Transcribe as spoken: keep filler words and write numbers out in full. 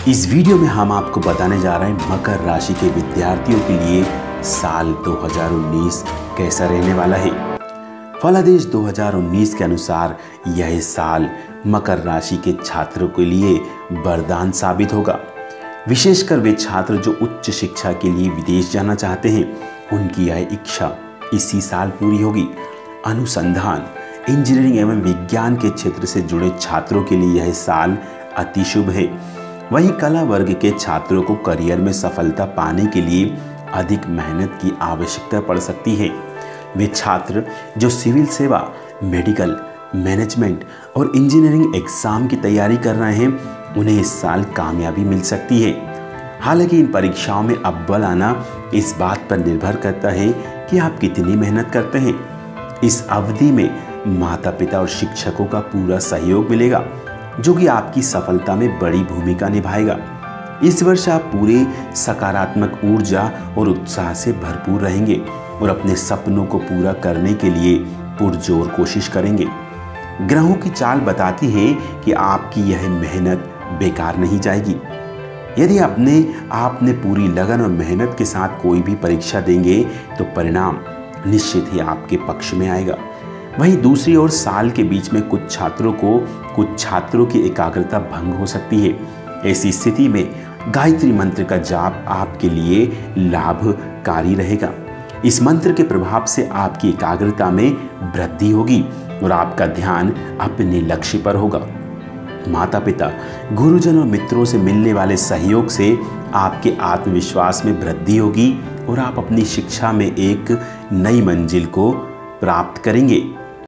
इस वीडियो में हम आपको बताने जा रहे हैं मकर राशि के विद्यार्थियों के लिए साल दो हज़ार उन्नीस कैसा रहने वाला है। फलादेश दो हज़ार उन्नीस के अनुसार यह साल मकर राशि के छात्रों के लिए वरदान साबित होगा। विशेषकर वे छात्र जो उच्च शिक्षा के लिए विदेश जाना चाहते हैं, उनकी यह इच्छा इसी साल पूरी होगी। अनुसंधान, इंजीनियरिंग एवं विज्ञान के क्षेत्र से जुड़े छात्रों के लिए यह साल अति शुभ है। वहीं कला वर्ग के छात्रों को करियर में सफलता पाने के लिए अधिक मेहनत की आवश्यकता पड़ सकती है। वे छात्र जो सिविल सेवा, मेडिकल, मैनेजमेंट और इंजीनियरिंग एग्जाम की तैयारी कर रहे हैं, उन्हें इस साल कामयाबी मिल सकती है। हालांकि इन परीक्षाओं में अव्वल आना इस बात पर निर्भर करता है कि आप कितनी मेहनत करते हैं। इस अवधि में माता पिता और शिक्षकों का पूरा सहयोग मिलेगा, जो कि आपकी सफलता में बड़ी भूमिका निभाएगा। इस वर्ष आप पूरे सकारात्मक ऊर्जा और उत्साह से भरपूर रहेंगे और अपने सपनों को पूरा करने के लिए पुरजोर कोशिश करेंगे। ग्रहों की चाल बताती है कि आपकी यह मेहनत बेकार नहीं जाएगी। यदि अपने आपने पूरी लगन और मेहनत के साथ कोई भी परीक्षा देंगे तो परिणाम निश्चित ही आपके पक्ष में आएगा। वहीं दूसरी ओर साल के बीच में कुछ छात्रों को कुछ छात्रों की एकाग्रता भंग हो सकती है। ऐसी स्थिति में गायत्री मंत्र का जाप आपके लिए लाभकारी रहेगा। इस मंत्र के प्रभाव से आपकी एकाग्रता में वृद्धि होगी और आपका ध्यान अपने लक्ष्य पर होगा। माता पिता, गुरुजन और मित्रों से मिलने वाले सहयोग से आपके आत्मविश्वास में वृद्धि होगी और आप अपनी शिक्षा में एक नई मंजिल को प्राप्त करेंगे।